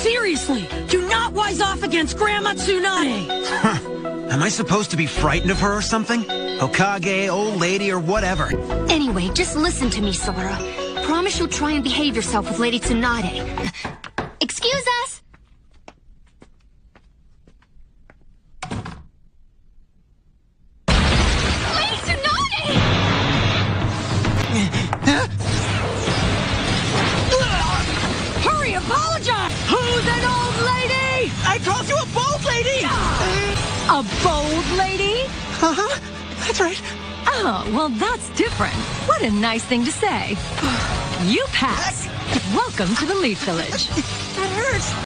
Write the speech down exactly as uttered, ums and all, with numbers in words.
Seriously, do not wise off against Grandma Tsunade. Huh. Am I supposed to be frightened of her or something? Hokage, old lady, or whatever? Anyway, just listen to me, Sora. Promise you'll try and behave yourself with Lady Tsunade. Excuse us! Lady Tsunade! Hurry, apologize! Who's an old lady? I called you a bold lady! A bold lady? Uh-huh, that's right. Oh, well, that's different. What a nice thing to say. You pass. Welcome to the Leaf Village. That hurts.